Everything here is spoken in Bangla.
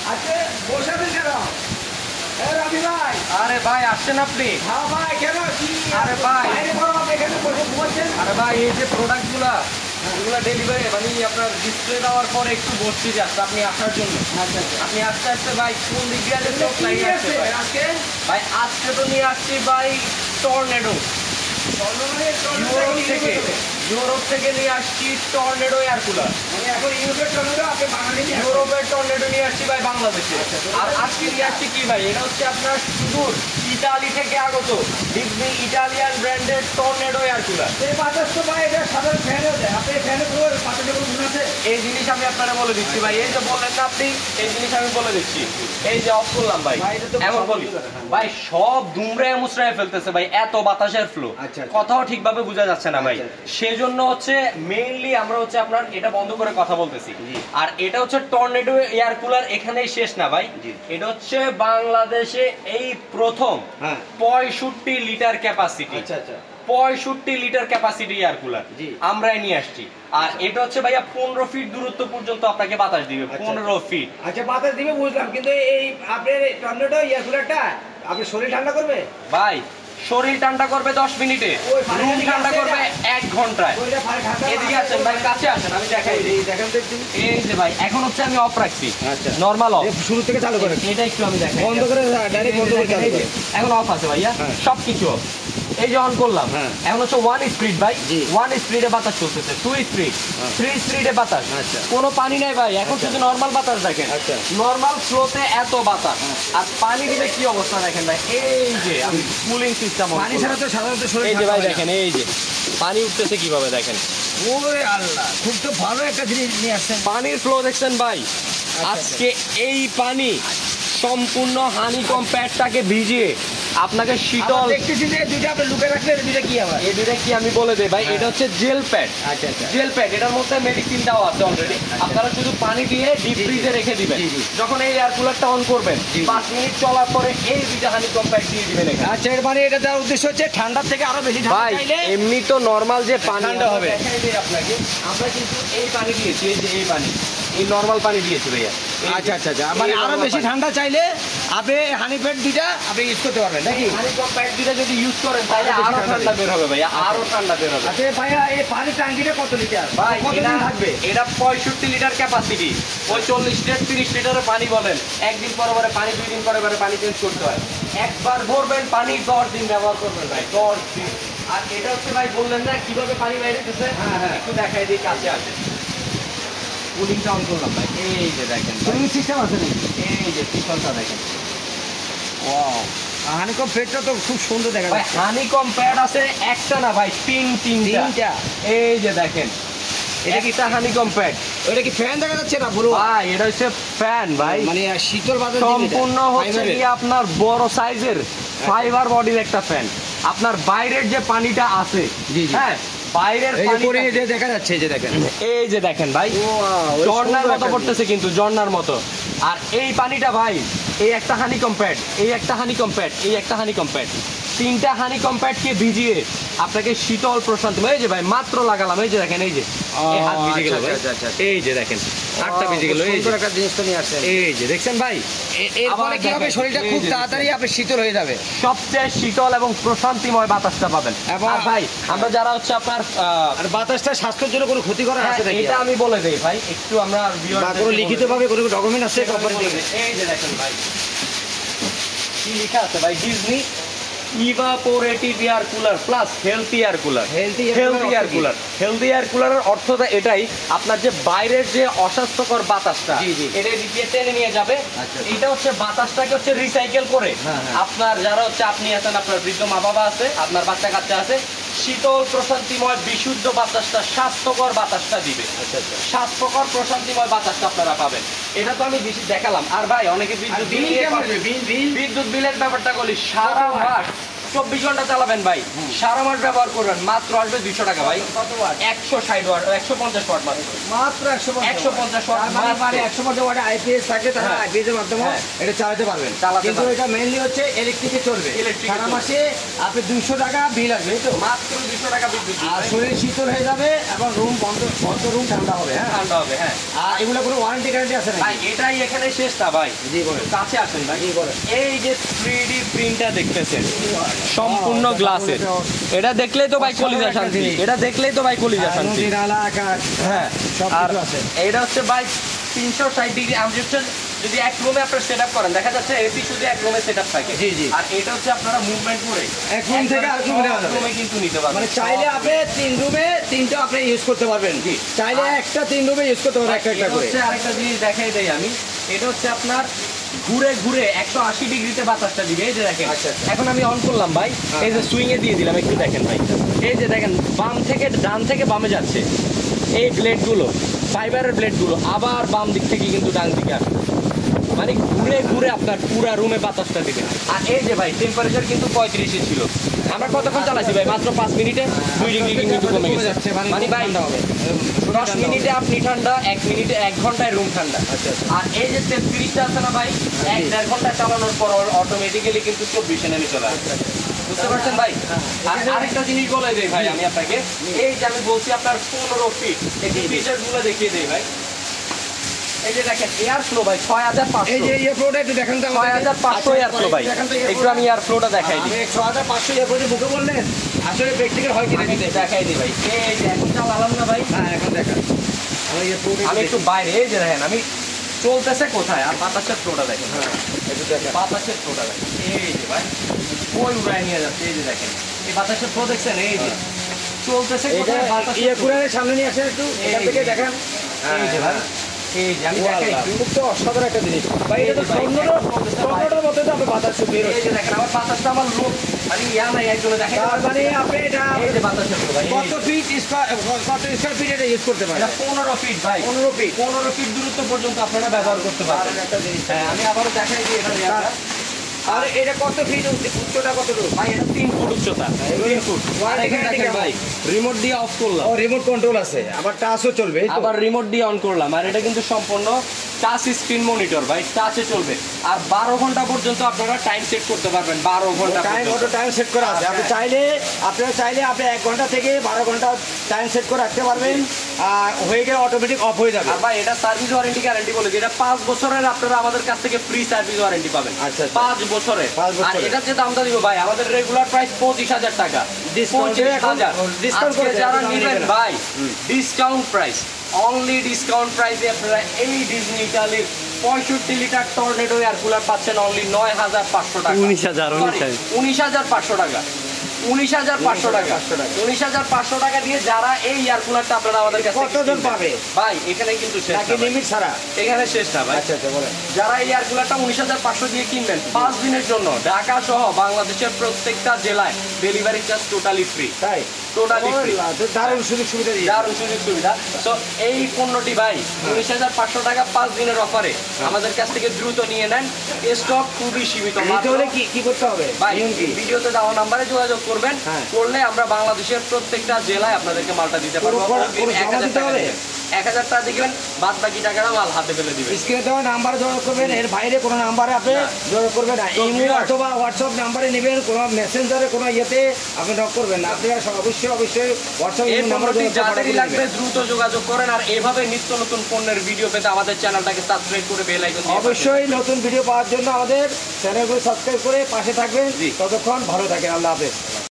আজকে বসাবেন কেন? রবি ভাই, আরে ভাই আসছেন আপনি? হ্যাঁ ভাই, কেন কি? আরে ভাই, এখানে বসে ঘুমাচ্ছেন? আরে ভাই এই যে প্রোডাক্টগুলা এগুলা ডেলিভারি মানে আপনার ডিসপ্লে দেওয়ার পরে একটু বসছি যাচ্ছে আপনি আসার জন্য। আচ্ছা আচ্ছা, আপনি আস্তে আস্তে ভাই কোন দিক দিয়ে আসছে সব লাইন আসছে ভাই। আজকে ভাই আজকে তো নিয়ে আসছি ভাই টর্নেডো ইউরোপ থেকে নিয়ে আসছি টর্নেডো এয়ার কুলার। মানে এখন ইউরোপের টর্নেডো আপনি বাঙালি নিয়ে আসছেন? ইউরোপের টর্নেডো নিয়ে আসছি ভাই বাংলাদেশে। আর আজকে নিয়ে আসছি কি ভাই, এটা হচ্ছে আপনার সুদূর ইতালি থেকে আগত ডিজনি ইটালিয়ান ব্র্যান্ডের টর্নেডো এয়ার কুলার। এই বাতাস তো ভাই এটা সাধারণ ফ্যানও দেয়, আপনি ফ্যানে পুরো বাতাসে কোনো গুণ আছে? এই জিনিস আমি আপনারা বলে দিচ্ছি ভাই, এই যে বললেন না আপনি, এই জিনিস আমি বলে দিচ্ছি। এই যে অফ করলাম ভাই, এমন বলি ভাই সব দুমড়ায় মুচড়ায় ফেলতেছে ভাই, এত বাতাসের ফ্লো, কথাও ঠিকভাবে বোঝা যাচ্ছে না ভাই। সেজন্য হচ্ছে মেইনলি আমরা হচ্ছে আপনার এটা বন্ধ করে কথা বলতেছি। আর এটা হচ্ছে টর্নেডো এয়ার কুলার, এখানেই শেষ না ভাই, এটা হচ্ছে বাংলাদেশে এই প্রথম 65 লিটার ক্যাপাসিটি। আচ্ছা আচ্ছা, 65 লিটার ক্যাপাসিটি এয়ার কুলার আমরাই নিয়ে আসছি। আর এটা হচ্ছে ভাইয়া 15 ফিট দূরত্ব পর্যন্ত আপনাকে বাতাস দিবে, 15 ফিট। আচ্ছা বাতাস দিবে বুঝলাম, কিন্তু এই আপনার টর্নেডো এয়ার কুলারটা আপনার শরীর ঠান্ডা করবে? ভাই শরীর ঠান্ডা করবে 10 মিনিটে, রুম ঠান্ডা করবে 1 ঘন্টায়। এদিকে আসেন ভাই, কাছে আসেন, আমি দেখাই দিই। দেখেন তো একটু। এই যে ভাই এখন হচ্ছে আমি অফ রাখছি, আচ্ছা নরমাল অফ, শুরু থেকে চালু করেন। এটা একটু আমি দেখাই, বন্ধ করে ডাইরেক্ট বন্ধ করে চালু করেন। এখন অফ আছে ভাইয়া, সবকিছু অফ। এই যে অন করলাম, এখন হচ্ছে 1 স্পিড ভাই, 1 স্পিডে বাতাস চলতেছে, 2 স্পিড, 3 স্পিডে বাতাস, কোনো পানি নাই ভাই, এখন শুধু নরমাল বাতাস দেখেন, নরমাল ফ্লোতে এত বাতাস। আর পানি দিলে কি অবস্থা দেখেন ভাই, এই যে আমি কুলিং সিস্টেম, পানি ছাড়া তো সাধারণত শরীর এই যে ভাই ঠান্ডা হয় না। দেখেন, এই যে পানি উঠতেছে কিভাবে দেখেন, ওরে আল্লাহ, খুব তো ভালো একটা জিনিস নিয়ে আসছেন। পানির ফ্লো দেখছেন ভাই। আজকে এই পানি সম্পূর্ণ হানিকম প্যাডটাকে ভিজিয়ে আপনাকে শীতল, দেখতেছি যে দুইটা আপনি লুকে রাখলেন, দুইটা কি আবার? এই দুইটা কি আমি বলে দেই ভাই, এটা হচ্ছে জেল প্যাড। আচ্ছা আচ্ছা, জেল প্যাড, এটার মধ্যে মেডিসিন দেওয়া আছে অলরেডি। আপনারা শুধু পানি দিয়ে ডিপ ফ্রিজে রেখে দিবেন, যখন এই এয়ার কুলারটা অন করবেন 5 মিনিট চলার পরে এই দুইটা হানিকম প্যাড দিয়ে দিবেন এখানে। আচ্ছা এর মানে এটা দেওয়ার উদ্দেশ্য হচ্ছে ঠান্ডার থেকে আরো বেশি ঠান্ডা ভাই চাইলে এমনি তো নরমাল যে পানি ঠান্ডা হবে। দেখাই দেই আপনাকে, আমরা কিন্তু এই পানি দিয়েছি, এই যে এই পানি, এই নরমাল পানি দিয়েছি ভাইয়া। আচ্ছা আচ্ছা আচ্ছা, মানে আরো বেশি ঠান্ডা চাইলে আপনি হানি প্যাড দুইটা আপনি ইউজ করতে পারবেন নাকি? হানিকম প্যাড দুইটা যদি ইউজ করেন তাহলে আরো ঠান্ডা বের হবে ভাইয়া, আরো ঠান্ডা বের হবে। আচ্ছা ভাইয়া এই পানি ট্যাঙ্কিটা কত লিটার? ভাই কতদিন থাকবে? এটা 65 লিটার ক্যাপাসিটি, 45 লিটার 30 লিটারের পানি বলেন, একদিন পরে পরে পানি, 2 দিন পরে পরে পানি চেঞ্জ করতে হয়। একবার ভরবেন পানি 10 দিন ব্যবহার করবেন ভাই, 10 দিন। আর এটা হচ্ছে ভাই বললেন না কিভাবে পানি বাইরে যেতেছে, একটু দেখাই দিই, কাছে আসে। কুলিংটা অন করলাম ভাই, এই যে দেখেন কুলিং সিস্টেম আছে নাকি? এই যে পিছনটা দেখেন, ওয়াও, হানিকম প্যাডটা তো খুব সুন্দর দেখা ভাই যাচ্ছে। হানিকম প্যাড আছে একটা না ভাই, তিনটা। এই যে দেখেন, এটা কি হানিকম প্যাড, ওটা কি ফ্যান দেখা যাচ্ছে না পুরো? ভাই এটা হচ্ছে ফ্যান ভাই, মানে শীতল বাতাস সম্পূর্ণ হচ্ছে কি আপনার বড় সাইজের ফাইবার বডির একটা ফ্যান। আপনার বাইরের যে পানিটা আছে, হ্যাঁ বাইরের পানি দেখা যাচ্ছে, এই যে দেখেন, এই যে দেখেন ভাই ঝর্ণার মতো পড়তেছে, কিন্তু ঝর্ণার মতো। আর এই পানিটা ভাই, এই একটা হানিকম প্যাড, এই একটা হানিকম প্যাড, এই একটা হানিকম প্যাড, 3টা হানিকম প্যাডকে ভিজিয়ে আপনাকে শীতল প্রশান্তি। এই যে ভাই মাত্র লাগালাম, এই যে দেখেন, এই যে হাত ভিজে গেল ভাই, এই যে দেখেন হাতটা ভিজে গেল, এই যে একটা জিনিস তো নিয়ে আসছেন, এই যে দেখছেন ভাই। এর ফলে কি হবে, শরীরটা খুব তাড়াতাড়ি আপনি শীতল হয়ে যাবে, সবচেয়ে শীতল এবং প্রশান্তিময় বাতাসটা পাবেন। এবং ভাই আমরা যারা হচ্ছে আপনার আর বাতাসটা স্বাস্থ্যের জন্য কোনো ক্ষতিকর আছে নাকি? এটা আমি বলে দেই ভাই, একটু আমরা কোনো লিখিতভাবে কোনো ডকুমেন্ট আছে কোম্পানি থেকে? এই যে দেখেন ভাই কি লেখা আছে ভাই, Disney evaporative air cooler plus healthy air cooler. Healthy air কুলারের অর্থটা এটাই, আপনার যে বাইরের যে অস্বাস্থ্যকর বাতাসটা এটা দিয়ে টেনে নিয়ে যাবে। এটা হচ্ছে বাতাসটাকে হচ্ছে রিসাইকেল করে আপনার যারা হচ্ছে আপনি আছেন, আপনার বৃদ্ধ মা বাবা আছে, আপনার বাচ্চা কাচ্চা আছে, শীতল প্রশান্তিময় বিশুদ্ধ বাতাসটা, স্বাস্থ্যকর বাতাসটা দিবে। স্বাস্থ্যকর প্রশান্তিময় বাতাসটা আপনারা পাবেন। এটা তো আমি বেশি দেখালাম। আর ভাই অনেকে বিদ্যুৎ বিলের ব্যাপারটা বলি, সারা মাস 24 ঘন্টা চালাবেন ভাই, সারা মাস ব্যবহার করবেন, মাত্র আসবে 200 টাকা ভাই। কত ওয়াট? 160 ওয়াট, 150 ওয়াট মাত্র। মাত্র 150 ওয়াট মানে মাত্র। 150 ওয়াট আইপিএস থাকে, তারা হ্যাঁ। আইপিএস এর মাধ্যমে হ্যাঁ। এটা চালাতে পারবেন। চালাতে কিন্তু পারবেন। এটা মেইনলি হচ্ছে ইলেকট্রিকে চলবে। ইলেকট্রিকে সারা চলবে। মাসে আপনি 200 টাকা বিল আসবে, এই তো। মাত্র 200 টাকা বিদ্যুৎ বিল আর ভাই। শরীর শীতল হয়ে যাবে এবং রুম বন্ধ রুম ঠান্ডা হবে। হ্যাঁ, ঠান্ডা হবে, হ্যাঁ। আর এগুলো কোনো ওয়ারেন্টি গ্যারান্টি আছে ভাই নাকি? এটাই এখানে শেষ না ভাই। জি বলেন। কাছে আসেন ভাই। জি বলেন। এই যে 3D প্রিন্টটা দেখতেছেন সম্পূর্ণ গ্লাসের, এটা দেখলেই তো ভাই কলিজা শান্তি, এটা দেখলেই তো ভাই কলিজা শান্তি। নদী, নালা, আকাশ, হ্যাঁ, সব আর কিছু আছে। এটা হচ্ছে ভাই 360 ডিগ্রি। আমি হচ্ছে যদি এক রুমে আপনারা সেটআপ করেন, দেখা যাচ্ছে এসি শুধু এক রুমে সেটআপ থাকে। জি, জি। আর এটা হচ্ছে আপনারা মুভমেন্ট করে এক room থেকে আরেক room এ নেওয়া যাবে। রুমে কিন্তু নিতে পারবেন। মানে চাইলে আপনি 3 রুমে 3টা আপনি ইউজ করতে পারবেন। জি। চাইলে একটা 3 রুমে ইউজ করতে পারবেন, একটা একটা এটা করে। হচ্ছে আরেকটা জিনিস দেখাই দেই আমি। এটা হচ্ছে আপনার ঘুরে ঘুরে 180 ডিগ্রিতে বাতাসটা দিবে। এই যে দেখেন, আচ্ছা, আচ্ছা। এখন আমি অন করলাম ভাই, এই যে সুইং এ দিয়ে দিলাম, একটু দেখেন ভাই। এই যে দেখেন, বাম থেকে ডান থেকে বামে যাচ্ছে এই ব্লেডগুলো, ফাইবারের ব্লেডগুলো আবার বাম দিক থেকে কিন্তু ডান দিকে আসবে, মানে ঘুরে ঘুরে আপনার পুরা রুমে বাতাসটা দিবে। আর এই যে ভাই টেম্পারেচার কিন্তু 35 ছিল, আমরা কতক্ষণ চালাইছি ভাই? মাত্র 5 মিনিটে 2 ডিগ্রি কিন্তু কমে গেছে। মানে ভাই 10 মিনিটে আপনি ঠান্ডা, 1 মিনিটে 1 ঘন্টায় রুম ঠান্ডা। আচ্ছা, আচ্ছা। আর এই যে 33টা আছে না ভাই, 1-1.5 ঘন্টা চালানোর পর অটোমেটিক্যালি কিন্তু 24 নেমে চলে আসে। বুঝতে পারছেন ভাই? আর আরেকটা জিনিস বলে দেই ভাই আমি আপনাকে, এই যে আমি বলছি আপনার 15 ফিট, এই যে ফিচারগুলো দেখিয়ে দেই ভাই। এই যে দেখেন এয়ার ফ্লো ভাই 6500, এই যে এয়ার ফ্লোটা একটু দেখান তো আমাদের। 6500 এয়ার ফ্লো ভাই। দেখান তো একটু আমি এয়ার ফ্লোটা দেখাই দিই। 6500 এয়ার ফ্লো মুখে বললেন, আসলে প্র্যাকটিক্যাল হয় কিনা আমি দেখাই দিই ভাই। এই যে এখন চালালাম না ভাই, হ্যাঁ, এখন দেখান। আমরা এয়ার ফ্লোটা আমি একটু বাইরে, এই যে দেখেন আমি চলতেছে কোথায়, আর বাতাসের ফ্লোটা দেখেন। হ্যাঁ, একটু দেখান। বাতাসের ফ্লোটা দেখেন, এই যে ভাই ওই উড়ায় নিয়ে যাচ্ছে। এই যে দেখেন এই বাতাসের ফ্লো দেখছেন, এই যে চলতেছে এটা কোথায়, বাতাসের ইয়ে flow। কুলারের সামনে নিয়ে আসেন একটু, এখান থেকে দেখান। এই যে ভাই, এই যে আমি দেখাই একটু। খুব তো অসাধারণ একটা জিনিস ভাই। এটা তো স্বর্ণটার মতো তো আপনি বাতাস বের এই হচ্ছে। যে দেখেন আমার বাতাসটা আমার লোক মানে ইয়া নাই, একজনে দেখেন তার মানে আপনি এটা এই যে বাতাসের ফ্লো ভাই, কত ফিট কত স্কয়ার ফিট এটা ইউজ করতে পারেন? এটা 15 ফিট ভাই, 15 ফিট। 15 ফিট দূরত্ব পর্যন্ত আপনারা ব্যবহার করতে পারবেন। একটা জিনিস। হ্যাঁ, আমি আবারও দেখাই দিই এখানে ইয়াটা। আর এটা কত ফিট উচ্চতা কতটুকু? ভাই এটা 3 ফুট উচ্চতা, 3 ফুট। আর এখানে দেখেন ভাই রিমোট দিয়ে অফ করলাম, ও রিমোট কন্ট্রোল আছে, আবার টাচও চলবে, এই তো? আবার রিমোট দিয়ে অন করলাম। আর এটা কিন্তু সম্পূর্ণ টাচ স্ক্রিন মনিটর ভাই, টাচে চলবে। আর 12 ঘন্টা পর্যন্ত আপনারা টাইম সেট করতে পারবেন, 12 ঘন্টা টাইম পর্যন্ত। অটো টাইম সেট করা আছে। আপনি চাইলে আপনি 1 ঘন্টা থেকে 12 ঘন্টা টাইম সেট করে রাখতে পারবেন, আর হয়ে গেলে অটোমেটিক অফ হয়ে যাবে। আর ভাই এটা সার্ভিস ওয়ারেন্টি গ্যারান্টি বলে যে এটা 5 বছরের আপনারা আমাদের কাছ থেকে ফ্রি সার্ভিস ওয়ারেন্টি পাবেন। আচ্ছা, আচ্ছা। 5 বছরের। 5 বছরের। আর এটা যে দামটা দিব ভাই, আমাদের রেগুলার প্রাইস 25,000 টাকা, Discount এ এখন 25,000। discount আজকে করে যারা দেন, নেবেন নেবেন। ভাই ডিসকাউন্ট প্রাইস, অনলি ডিসকাউন্ট প্রাইসে আপনারা এই ডিজনি ইটালির 65 লিটার টর্নেডো এয়ার কুলার পাচ্ছেন অনলি 9,500 টাকা। 19,500 টাকা। 19,500 টাকা। 19,500 টাকা দিয়ে যারা এই এয়ার কুলারটা আপনারা আমাদের কাছে কতজন পাবে? ভাই এখানে কিন্তু শেষ নাকি না ভাই। লিমিট ছাড়া? এখানে শেষ না ভাই। আচ্ছা, আচ্ছা, বলেন। যারা এই এয়ার কুলারটা 19,500 দিয়ে কিনবেন 5 দিনের জন্য ঢাকা সহ বাংলাদেশের প্রত্যেকটা জেলায় ডেলিভারি চার্জ টোটালি ফ্রি, তাই? Totally free. দারুণ সুযোগ সুবিধা দিয়ে। দারুণ সুযোগ সুবিধা। তো এই পণ্যটি ভাই 19,500 টাকা 5 দিনের অফারে আমাদের কাছ থেকে দ্রুত নিয়ে নেন, স্টক খুবই সীমিত। নিতে হলে কি কি করতে হবে? ভাই নিয়ম কি? ভিডিওতে দেওয়া নাম্বারে যোগাযোগ করবেন, হ্যাঁ। করলে আমরা বাংলাদেশের প্রত্যেকটা জেলায় আপনাদেরকে মালটা দিতে পারবো। কোনো অগ্রিম জমা 1,000 দিতে টাকা হবে? দিবেন, 1,000 টাকা দিবেন, বাদ বাকি টাকাটা মাল হাতে ফেলে দিবেন। স্ক্রিনে দেওয়া নাম্বারে যোগাযোগ করবেন, এর বাইরে কোনো নাম্বারে আপনি যোগাযোগ করবেন না। ইমেল অথবা হোয়াটসঅ্যাপ নাম্বারে নেবেন, কোনো মেসেঞ্জারে কোনো ইয়েতে আপনি নক করবেন না। আপনি অবশ্যই হোয়াটসঅ্যাপ এই নাম্বারে পণ্যটি যোগাযোগ যাদেরই করে লাগবে নেবেন। দ্রুত যোগাযোগ করেন। আর এভাবে নিত্য নতুন পণ্যের ভিডিও পেতে আমাদের চ্যানেলটাকে সাবস্ক্রাইব করে বেল আইকন দিয়ে অবশ্যই নতুন ভিডিও পাওয়ার জন্য আমাদের চ্যানেলগুলো সাবস্ক্রাইব করে পাশে থাকবেন। জি। ততক্ষণ ভালো থাকেন। আল্লাহ হাফেজ।